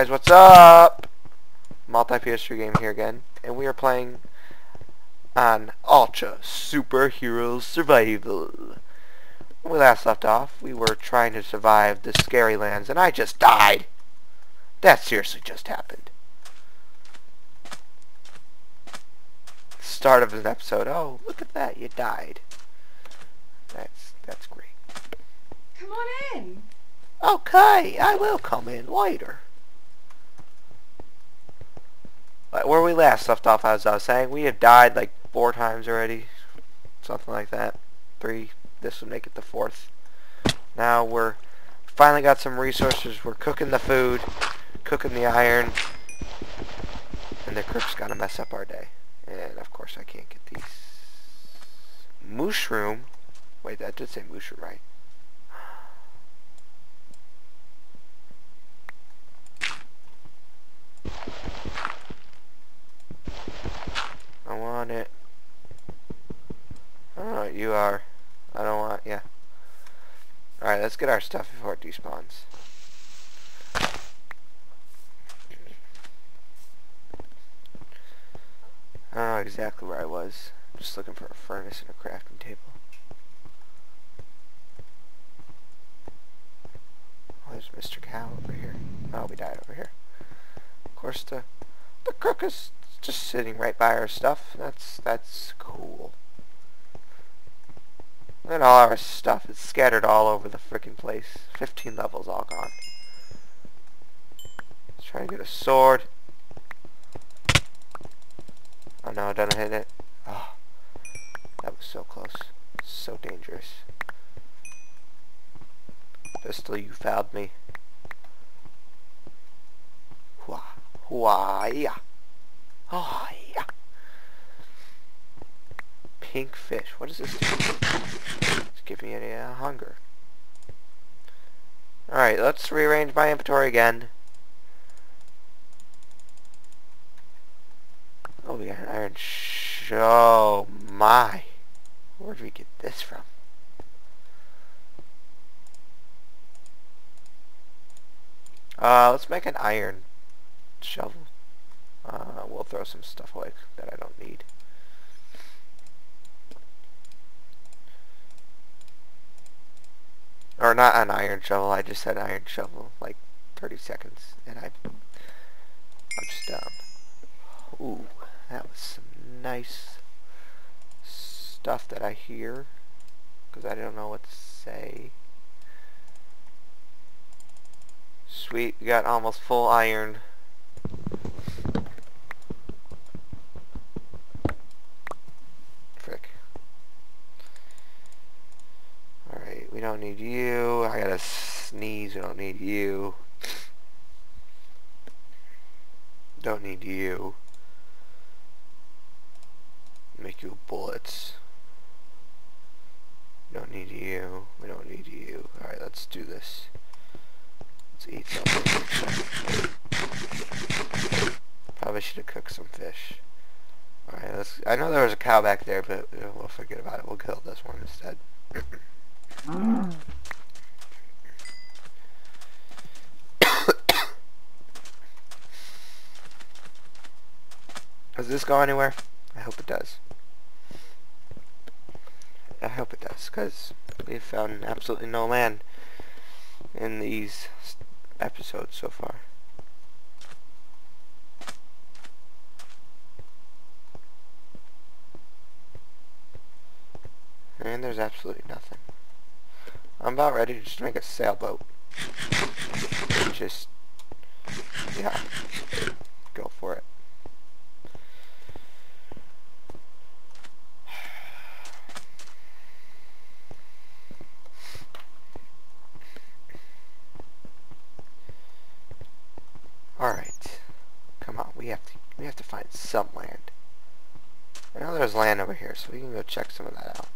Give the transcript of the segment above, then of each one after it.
guys, what's up? Multi-PS3 Game here again, and we are playing on Ultra Superhero Survival. When we last left off, we were trying to survive the scary lands, and I just died. That seriously just happened. Start of an episode. Oh, look at that, you died. That's great. Come on in. Okay, I will come in later. But where we last left off, as I was saying, we had died like 4 times already. Something like that. 3. This would make it the 4th. Now we're finally got some resources. We're cooking the food, cooking the iron, and the crook's gonna mess up our day. And of course I can't get these. Mushroom. Wait, that did say mushroom, right? I want it. Oh, you are. I don't want, yeah. Alright, let's get our stuff before it despawns. I don't know exactly where I was. I'm just looking for a furnace and a crafting table. Oh, there's Mr. Cow over here. Oh, we died over here. Of course, the crook is just sitting right by our stuff. That's cool. Look at all our stuff. It's scattered all over the frickin' place. 15 levels all gone. Let's try to get a sword. Oh no, I didn't hit it. Oh, that was so close. So dangerous. Pistol, you fouled me. Hua, hua, yeah. Oh, yeah. Pink fish. What does this do? It's giving me any hunger. Alright, let's rearrange my inventory again. Oh, we got an iron show. My. Where did we get this from? Let's make an iron shovel. We'll throw some stuff away that I don't need. Or not an iron shovel, I just said iron shovel like 30 seconds and I'm just down. Ooh, that was some nice stuff that I hear, because I don't know what to say. Sweet, we got almost full iron. Frick. Alright, we don't need you. I gotta sneeze, we don't need you. Don't need you. Make you bullets. Don't need you. We don't need you. Alright, let's do this. Let's eat something. Probably should have cooked some fish. Alright, let's. I know there was a cow back there, but we'll forget about it. We'll kill this one instead. Does this go anywhere? I hope it does. I hope it does, because we've found absolutely no land in these episodes so far. And there's absolutely nothing. I'm about ready to just make a sailboat. Just, yeah, go for it. Alright. Come on, we have to find some land. I know there's land over here, so we can go check some of that out.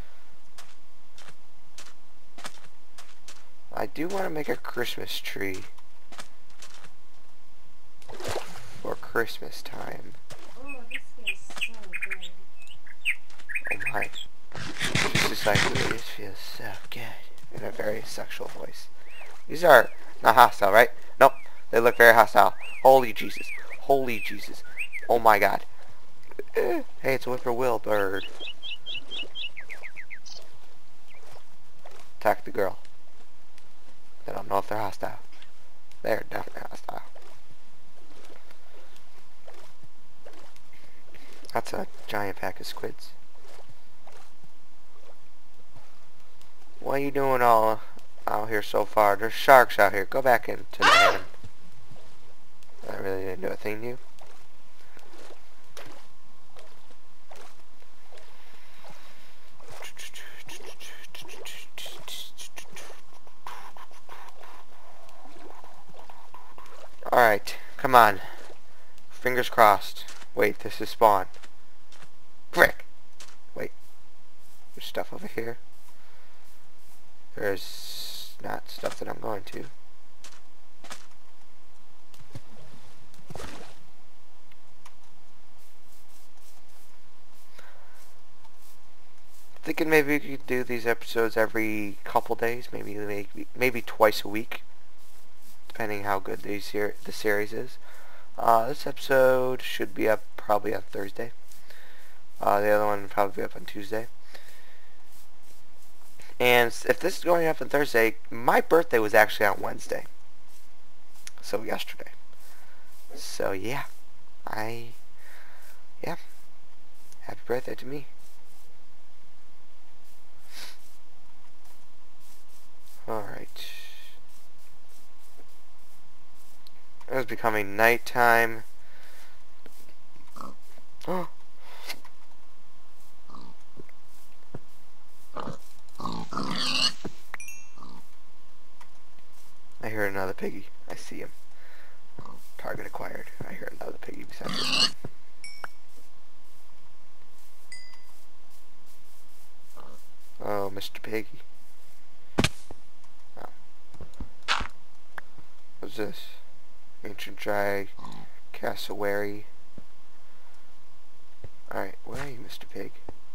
I do want to make a Christmas tree for Christmas time. Oh, this feels so good. Oh my. She's just like, ooh, this feels so good. In a very sexual voice. These are not hostile, right? Nope. They look very hostile. Holy Jesus. Holy Jesus. Oh my god. Hey, it's a whippoorwill bird. Attack the girl. I don't know if they're hostile. They're definitely hostile. That's a giant pack of squids. What are you doing all out here so far? There's sharks out here. Go back into the land. I really didn't do a thing to you. Alright, come on. Fingers crossed. Wait, this is spawn. Frick! Wait. There's stuff over here. There's not stuff that I'm going to. Thinking maybe we could do these episodes every couple days, maybe twice a week, depending how good the series is. This episode should be up probably on Thursday. The other one will probably be up on Tuesday. And if this is going up on Thursday, my birthday was actually on Wednesday. So yesterday. So yeah. Yeah. Happy birthday to me. Alright. It was becoming nighttime. Oh. I hear another piggy. I see him. Target acquired. I hear another piggy besides this one. Oh, Mr. Piggy. Oh. What's this? Ancient Dry Cassowary. Alright, where are you, Mr. Pig?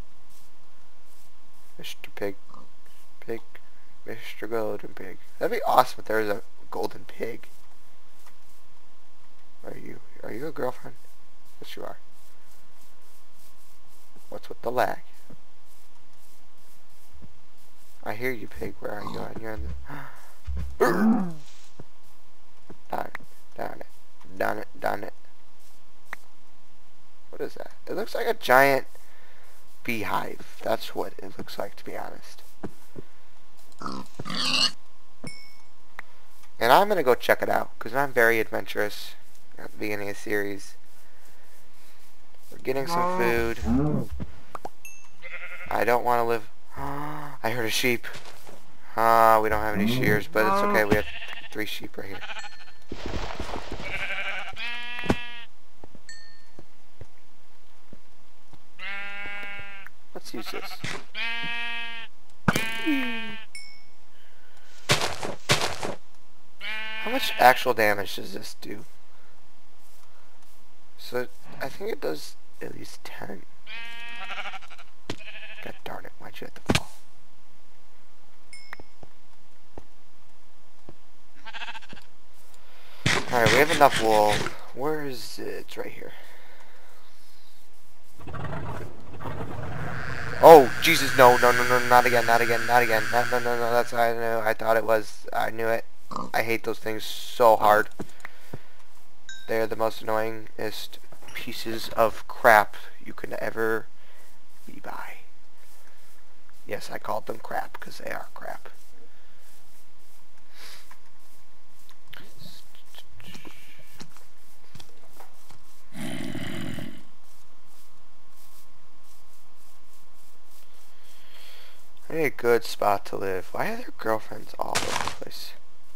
Mr. Pig. Pig. Mr. Golden Pig. That'd be awesome if there was a golden pig. Are you a girlfriend? Yes, you are. What's with the lag? I hear you, pig. Where are you? You're on the... Darn it. What is that? It looks like a giant beehive. That's what it looks like, to be honest. And I'm gonna go check it out, because I'm very adventurous at the beginning of the series. We're getting some food. I don't want to live... I heard a sheep. We don't have any shears, but it's okay. We have 3 sheep right here. Let's use this. How much actual damage does this do? So, I think it does at least 10. God darn it, why'd you have to fall? Alright, we have enough wool. Where is it? It's right here. Oh, Jesus, no, not again. No, that's what I knew. I thought it was. I knew it. I hate those things so hard. They're the most annoyingest pieces of crap you can ever be by. Yes, I called them crap because they are crap. I need a good spot to live. Why are there girlfriends all over the place?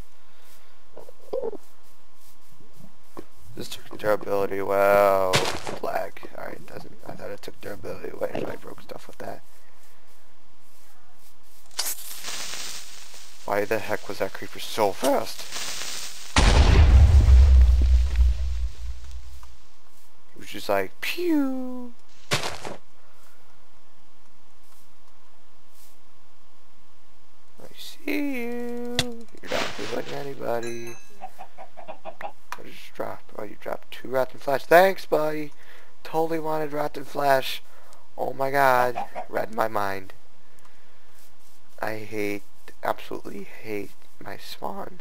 This took durability. Well, flag. Alright, it doesn't. I thought it took durability away, so I broke stuff with that. Why the heck was that creeper so fast? It was just like, pew! I see you. You're not doing anybody. What did you drop? Oh, you dropped 2 rotten flesh. Thanks, buddy. Totally wanted rotten flesh. Oh my god. Read my mind. I hate, absolutely hate my spawn.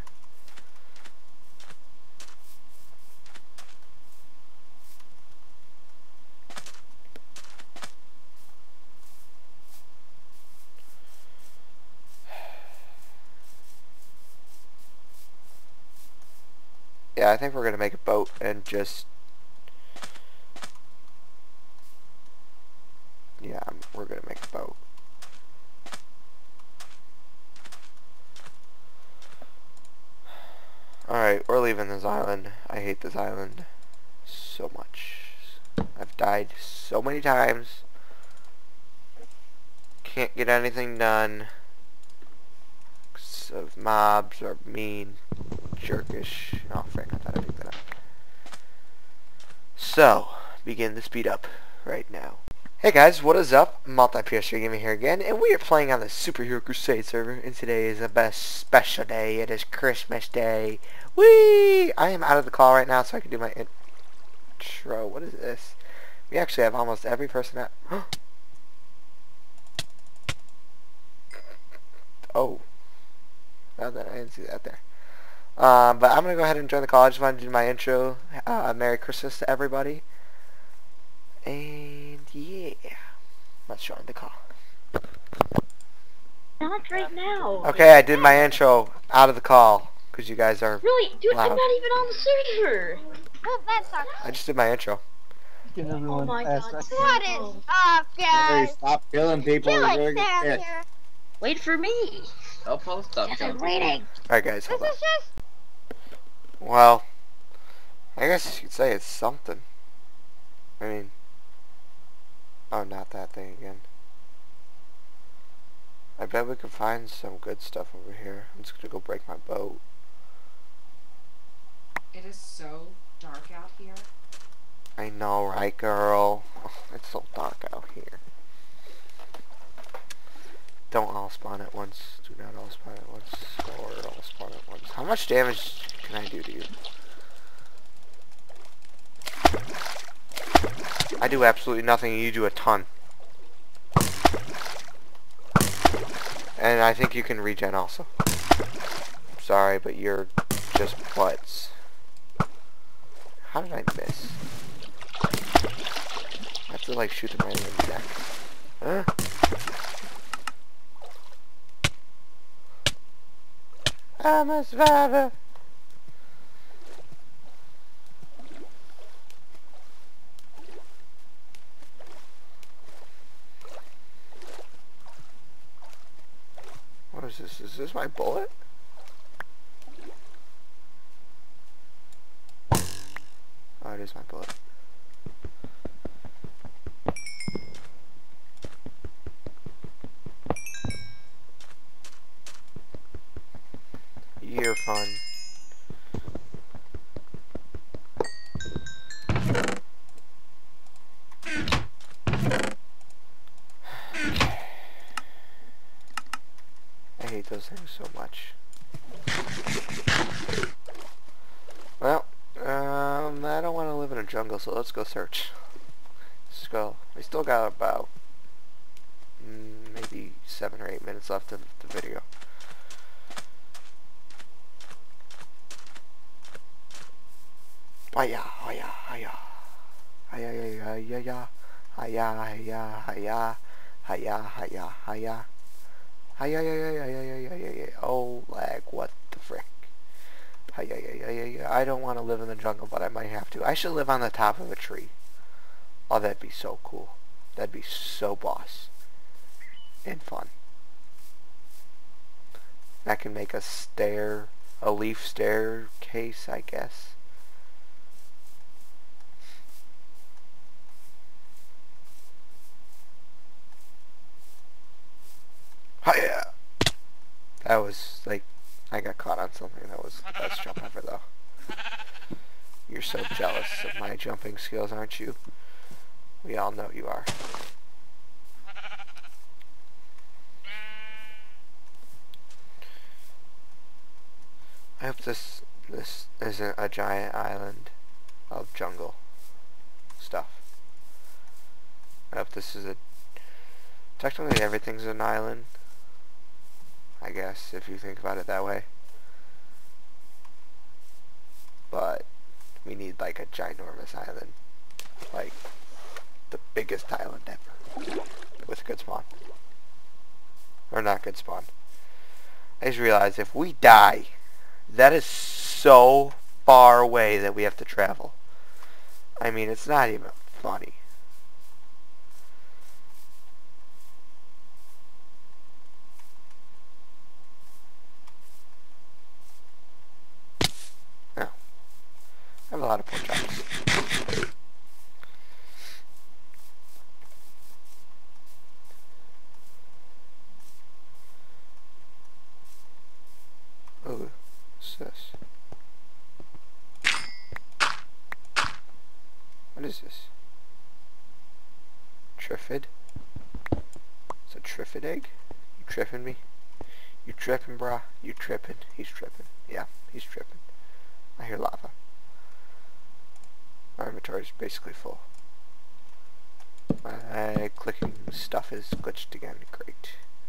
Yeah, I think we're gonna make a boat and just... Yeah, we're gonna make a boat. Alright, we're leaving this island. I hate this island so much. I've died so many times. Can't get anything done. So mobs are mean, jerkish. Oh, frick, I thought I picked that up. So, begin the speed up right now. Hey guys, what is up? Multi-PS3 Gaming here again, and we are playing on the Superhero Crusade server, and today is the best special day. It is Christmas Day. Whee! I am out of the call right now, so I can do my intro. What is this? We actually have almost every person out. Oh. Well, then I didn't see that there. But I'm going to go ahead and join the call. I just wanted to do my intro. Merry Christmas to everybody. And yeah, let's join the call. Not right now. Okay, I did my intro out of the call because you guys are Really, dude, loud. I'm not even on the server. Oh, that sucks. I just did my intro. Give Oh everyone my fast god. seconds. What is up, Hey, guys? stop killing people. Kill You're it gonna down get hit. here. Wait for me. Don't post up. Yes, I'm waiting. Alright guys, This hold on. is just... Well, I guess you could say it's something. I mean, oh, not that thing again. I bet we could find some good stuff over here. I'm just gonna go break my boat. It is so dark out here. I know, right, girl? It's so dark out here. Don't all spawn at once. Do not all spawn at once. Or all spawn at once. How much damage can I do to you? I do absolutely nothing and you do a ton. And I think you can regen also. I'm sorry, but you're just butts. How did I miss? I have to like shoot them right in the neck. Huh? I'm a survivor. What is this? Is this my bullet? Oh, it is my bullet. You're fun. I hate those things so much. Well, I don't want to live in a jungle, so let's go search. Let's go. We still got about maybe 7 or 8 minutes left of the video. Hiya, hiya, hiya. Hiya, hiya, hiya, hiya, hiya, hiya, hiya, hiya, hiya. Hiya, hiya, hiya, hiya, hiya, hiya. Oh, lag, what the frick. Hiya, hiya, hiya, hiya. I don't want to live in the jungle, but I might have to. I should live on the top of a tree. Oh, that'd be so cool. That'd be so boss. And fun. I can make a leaf staircase, I guess. Hiya! That was, like, I got caught on something. That was the best jump ever, though. You're so jealous of my jumping skills, aren't you? We all know you are. I hope this this isn't a giant island of jungle stuff. If this is a... Technically everything's an island, I guess, if you think about it that way. But we need like a ginormous island. Like the biggest island ever. With a good spawn. Or not good spawn. I just realized if we die, that is so far away that we have to travel. I mean, it's not even funny. No. I have a lot of pork chops. Oh, what's this? What is this? Triffid? It's a Triffid egg? You tripping me? You tripping, brah? You tripping? He's tripping. Yeah, he's tripping. I hear lava. My inventory is basically full. My clicking stuff is glitched again. Great.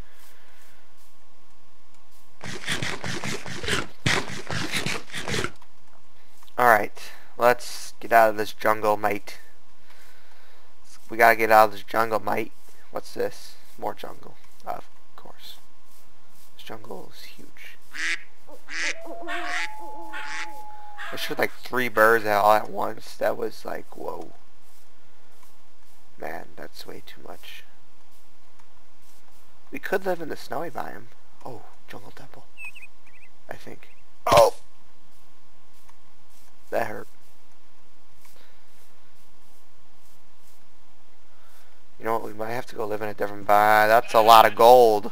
Alright, let's get out of this jungle, mate. We gotta get out of this jungle, mate. What's this? More jungle. Of course. This jungle is huge. I shot like 3 birds all at once. That was like, whoa. Man, that's way too much. We could live in the snowy biome. Oh, jungle temple. I think. Oh! That hurt. You know what, we might have to go live in a different biome. That's a lot of gold.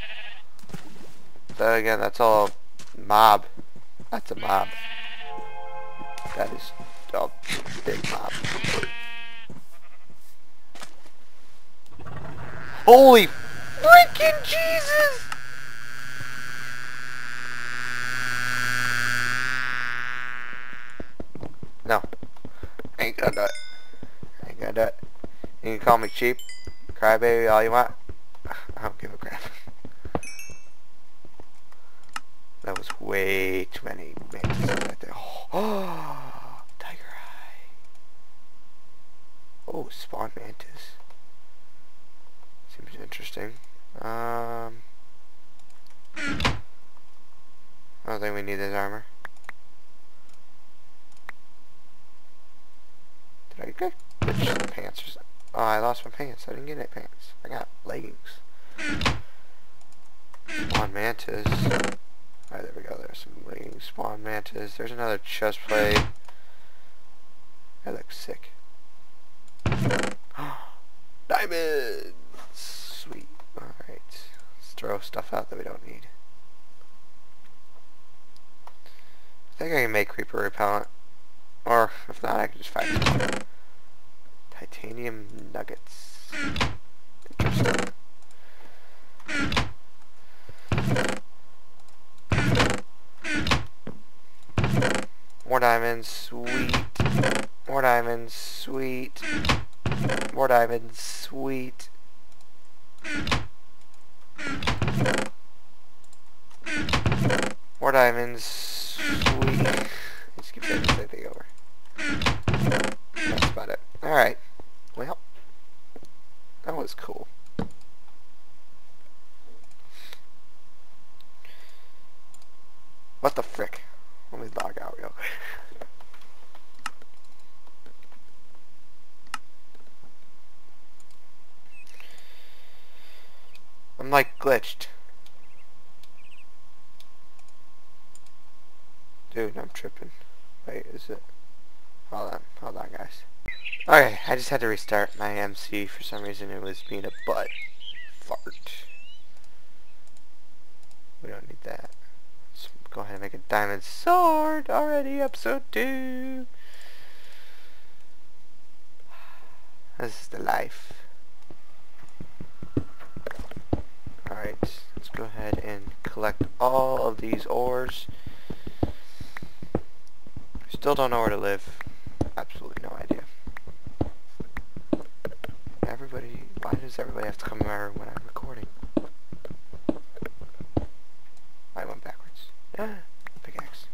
Then again, that's all mob. That's a mob. That is a big mob. Holy freaking Jesus! No. I ain't gonna do it. I ain't gonna do it. You can call me cheap, crybaby, all you want. I don't give a crap. That was way too many mantises right there. Oh, tiger eye. Oh, spawn mantis. Seems interesting. I don't think we need this armor. Did I get pants or something? Oh, I lost my pants. I didn't get any pants. I got leggings. Spawn mantis. Alright, there we go. There's some leggings. Spawn mantis. There's another chest plate. That looks sick. Diamonds! Sweet. Alright. Let's throw stuff out that we don't need. I think I can make creeper repellent. Or, if not, I can just find it. Titanium nuggets. Interesting. More diamonds, sweet. More diamonds, sweet. More diamonds, sweet. More diamonds, sweet. Just keep saying the same thing over. That's about it. Alright. Well, that was cool. What the frick? Let me log out real quick. I'm like glitched. Dude, I'm tripping. Wait, is it? Hold on guys. Okay, I just had to restart my MC. For some reason it was being a butt fart. We don't need that. Let's go ahead and make a diamond sword already, episode 2. This is the life. Alright, let's go ahead and collect all of these ores. Still don't know where to live. Absolutely no idea. Why does everybody have to come in my room when I'm recording? I went backwards. Pickaxe.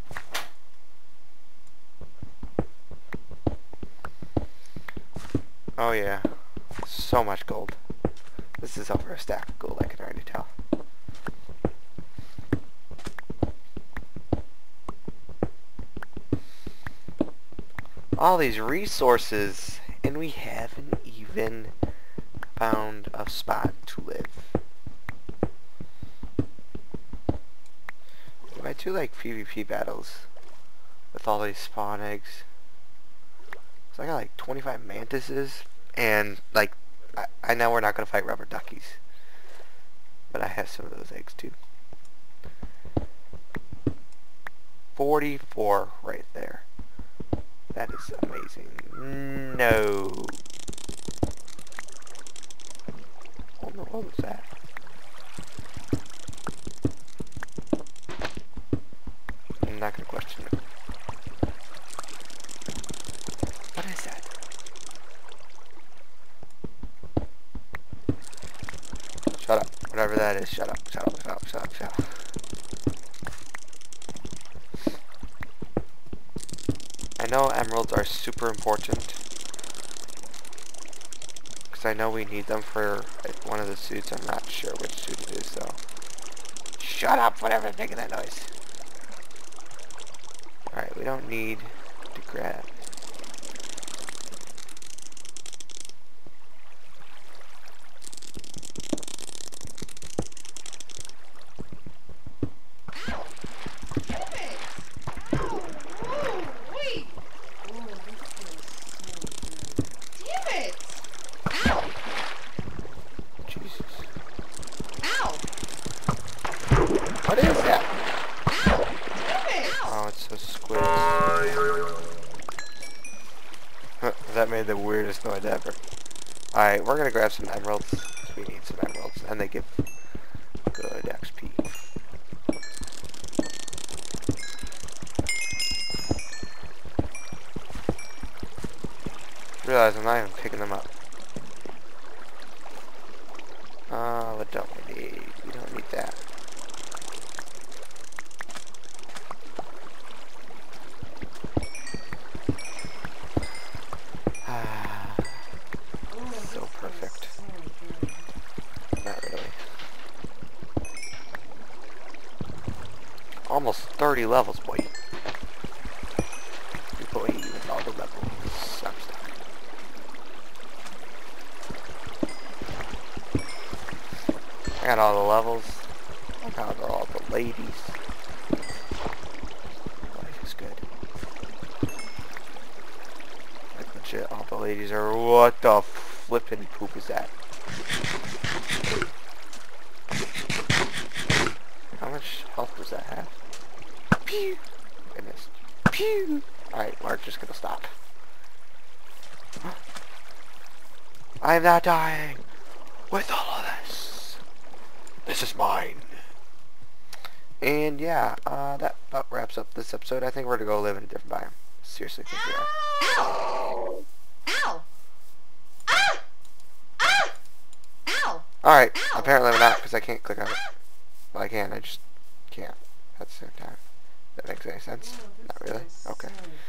Oh yeah. So much gold. This is over a stack of gold, I can already tell. All these resources, and we haven't even found a spot to live. We might do like PvP battles with all these spawn eggs. So I got like 25 mantises, and like I know we're not gonna fight rubber duckies, but I have some of those eggs too. 44 right there. That is amazing. No. Oh no, what was that? I'm not gonna question it. What is that? Shut up. Whatever that is, shut up, shut up, shut up, shut up, shut up. I know emeralds are super important, because I know we need them for one of the suits. I'm not sure which suit it is though. Shut up, whatever's making that noise. Alright, we don't need to grab. What is that? Oh, it's so squid. That made the weirdest noise ever. Alright, we're gonna grab some emeralds. We need some emeralds, and they give good XP. Realize I'm not even picking them up. What don't we need? We don't need that. So perfect. Not really. Almost 30 levels, boy. Boy, with all the levels. I'm stuck. I got all the levels. I got all the ladies. Life is good. Like legit, all the ladies are. What the flippin' poop is that? How much health does that have? Pew! I missed. Pew! Alright, we're just gonna stop. I'm not dying with all of this. This is mine. And yeah, that about wraps up this episode. I think we're gonna go live in a different biome. Seriously, think we are. Ow! Ow! Ah! Ah! Ow! Alright, Ow! apparently I'm not, because I can't click on it. Well, I can, I just can't at the same time. That makes any sense? Not really? Okay.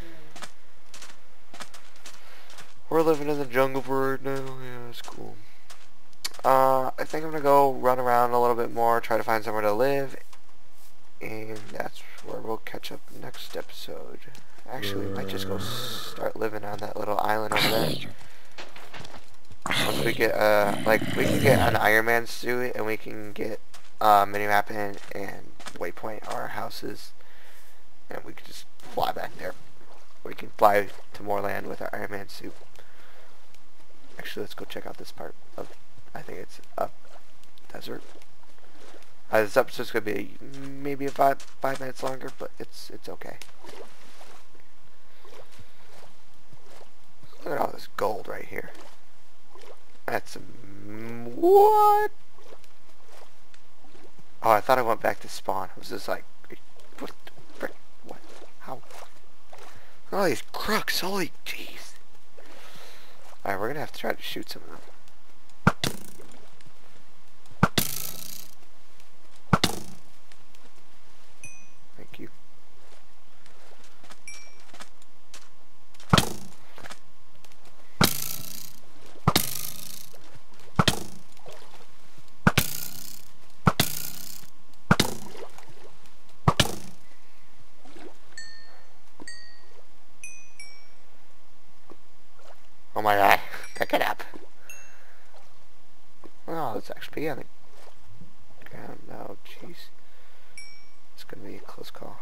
We're living in the jungle for right now. Yeah, it's cool. I think I'm gonna go run around a little bit more, try to find somewhere to live, and that's where we'll catch up next episode. Actually, we might just go start living on that little island over there. Once we get, like, we can get an Iron Man suit, and we can get minimap and waypoint our houses, and we can just fly back there. We can fly to more land with our Iron Man suit. Actually, let's go check out this part of, I think it's a desert. This episode's gonna be maybe 5 minutes longer, but it's okay. Look at all this gold right here. That's what? Oh, I thought I went back to spawn. I was just like, what the frick? What? How? All these crooks, holy jeez. Alright, we're gonna have to try to shoot some of them. Thank you. Oh my god, pick it up. Oh, it's XP on the ground. No, jeez. It's gonna be a close call.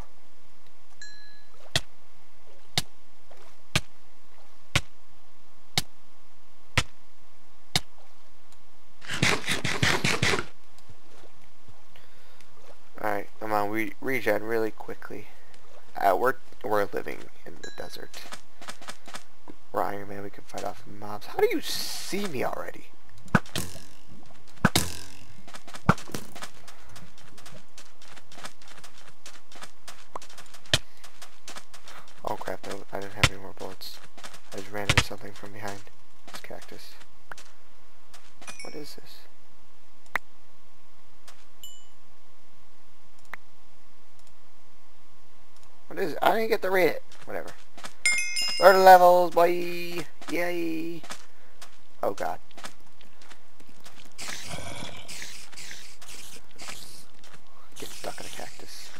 Alright, come on, we regen really quickly. We're living in the desert. We're Iron Man, we can fight off mobs. How do you see me already? Oh crap, no, I didn't have any more bullets. I just ran into something from behind this cactus. What is this? What is it? I didn't get to read it. Whatever. Third levels, boy! Yay! Oh god. Get stuck in a cactus.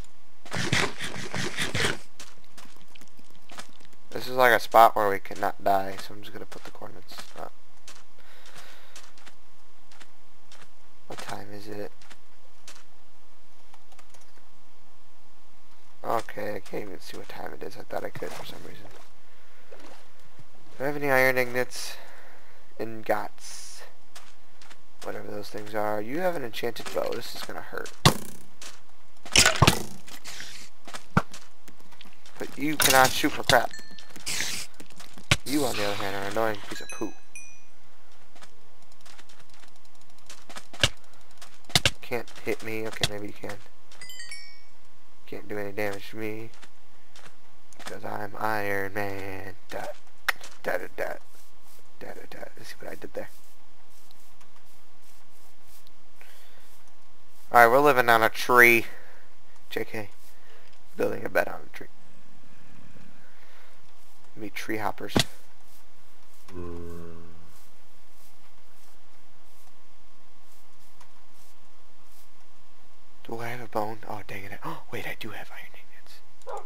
This is like a spot where we cannot die, so I'm just gonna put the coordinates up. What time is it? Okay, I can't even see what time it is. I thought I could for some reason. Do I have any iron ingots? Whatever those things are. You have an enchanted bow. This is gonna hurt. But you cannot shoot for crap. You, on the other hand, are an annoying piece of poo. Can't hit me. Okay, maybe you can. Can't do any damage to me. Because I'm Iron Man. Da da da da da da da. Let's see what I did there. Alright, we're living on a tree. JK. Building a bed on a tree. Me tree hoppers. Do I have a bone? Oh, dang it. Oh, wait, I do have iron ingots.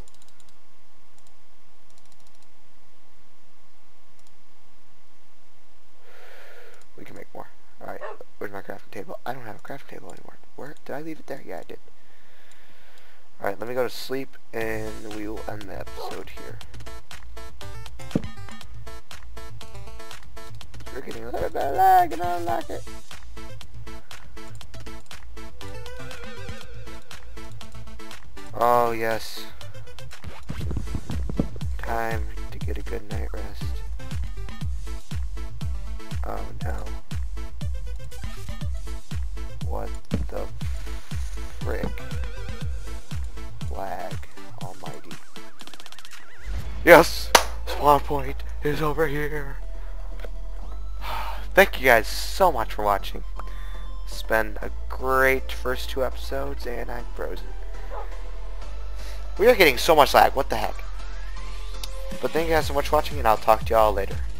We can make more. Alright, where's my crafting table? I don't have a crafting table anymore. Where? Did I leave it there? Yeah, I did. Alright, let me go to sleep, and we will end the episode here. We're getting a little bit of lag, and I don't like it. Oh, yes. Time to get a good night rest. Oh, no. What the frick? Lag almighty. Yes! Spawn point is over here. Thank you guys so much for watching. It's been a great first 2 episodes, and I'm frozen. We are getting so much lag, what the heck. But thank you guys so much for watching, and I'll talk to y'all later.